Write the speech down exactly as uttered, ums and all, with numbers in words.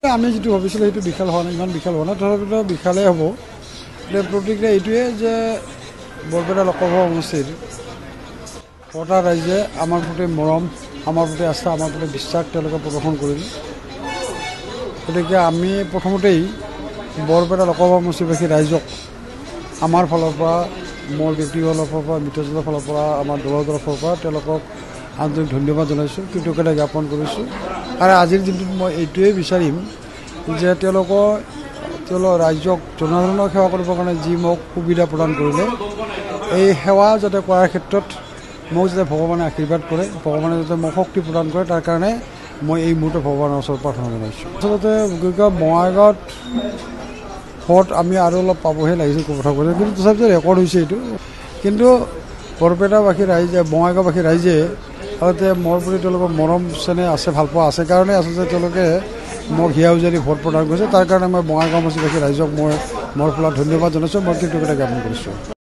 আমি যেটো ভাবিছিলোঁ সেইটো বিশাল হোৱা নাই, ইমান বিশাল হোৱা নাই, তথাপিতো বিশালেই হ'ব। এতিয়া প্ৰতিক্ৰিয়া এইটোৱে যে বৰপেটা লোকসভা সমষ্টিৰ কটা ৰাইজে আমাৰ প্ৰতি মৰম, আমাৰ প্ৰতি আস্থা, আমাৰ প্ৰতি বিশ্বাস তেওঁলোকে প্ৰদৰ্শন কৰিলে। গতিকে আমি প্ৰথমতেই বৰপেটা লোকসভা সমষ্টিবাসী ৰাইজক আমাৰ ফালৰ পৰা, মোৰ ব্যক্তিগতৰ ফালৰ পৰা, মিত্ৰজনৰ ফালৰ পৰা, আমাৰ দলৰ তৰফৰ পৰা তেওঁলোকক আন্তৰিক ধন্যবাদ জনাইছোঁ, কৃতজ্ঞতা জ্ঞাপন কৰিছোঁ। আৰু আজিৰ দিনটোত মই এইটোৱেই বিচাৰিম যে তেওঁলোকৰ তেওঁলোক ৰাইজক জনসাধাৰণক সেৱা কৰিবৰ কাৰণে যি মোক সুবিধা প্ৰদান কৰিলে, এই সেৱা যাতে কৰাৰ ক্ষেত্ৰত মোক যাতে ভগৱানে আশীৰ্বাদ কৰে, ভগৱানে যাতে মোক শক্তি প্ৰদান কৰে, তাৰ কাৰণে মই এই মুহূৰ্তে ভগৱানৰ ওচৰত প্ৰাৰ্থনা জনাইছোঁ। আচলতে বঙাইগাঁৱত ভোট আমি আৰু অলপ পাবহে লাগিছিল কথা কৈছে, কিন্তু তথাপিতো ৰেকৰ্ড হৈছে এইটো। কিন্তু বৰপেটাবাসী ৰাইজে, বঙাইগাঁওবাসী ৰাইজে আচলতে মোৰ প্ৰতি তেওঁলোকৰ মৰম চেনেহ আছে, ভালপোৱা আছে কাৰণে আচলতে তেওঁলোকে মোক হিয়া উজাৰি ভোট প্ৰদান কৰিছে। তাৰ কাৰণে মই বঙাইগাঁওবাসী ৰাইজক মই মোৰ ফালত ধন্যবাদ জনাইছোঁ, মই কৃতজ্ঞতা জ্ঞাপন কৰিছোঁ।